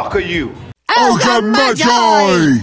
fuck are you? Ogre Magi!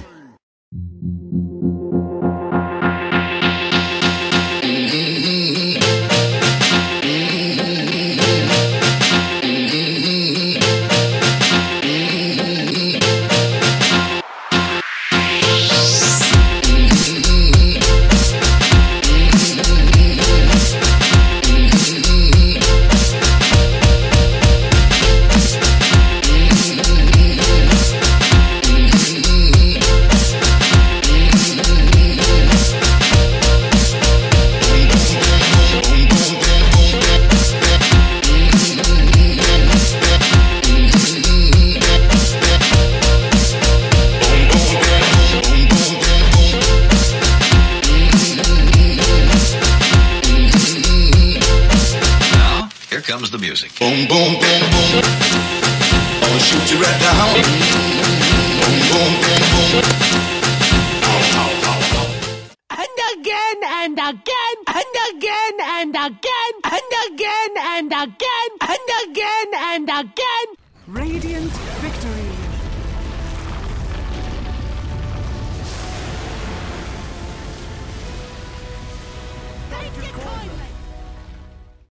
Comes the music. Boom, boom, boom, boom. I'ma shoot you right down. Boom, boom, boom, boom. Ow, ow, ow, ow. And again and again and again and again and again and again and again and again. Radiant victory.